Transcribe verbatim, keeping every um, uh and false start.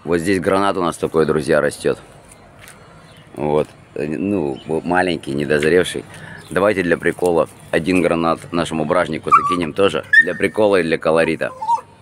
Вот здесь гранат у нас такой, друзья, растет. Вот. Ну, маленький, недозревший. Давайте для прикола один гранат нашему бражнику закинем тоже. Для прикола и для колорита.